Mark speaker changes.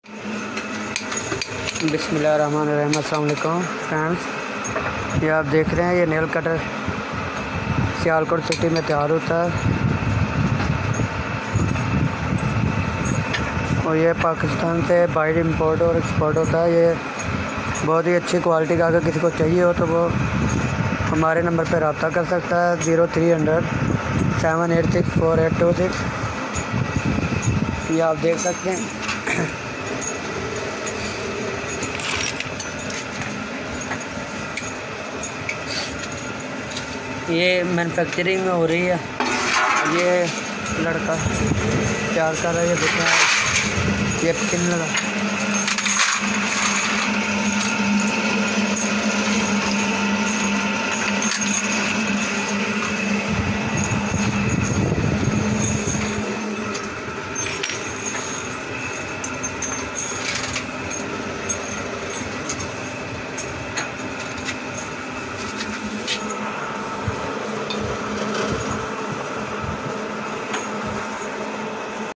Speaker 1: बिस्मिल्लाहिर्रहमानिर्रहीम। अस्सलाम वालेकुम फ्रेंड्स, ये आप देख रहे हैं ये नेल कटर सियालकोट सिटी में तैयार होता है और ये पाकिस्तान से बाहर इंपोर्ट और एक्सपोर्ट होता है। ये बहुत ही अच्छी क्वालिटी का अगर किसी को चाहिए हो तो वो हमारे नंबर पर रब्ता कर सकता है 0300 786 4826। ये आप देख सकते हैं। ये मैन्युफैक्चरिंग में हो रही है। ये लड़का तैयार कर रहा है। ये देखा ये पिन लगा।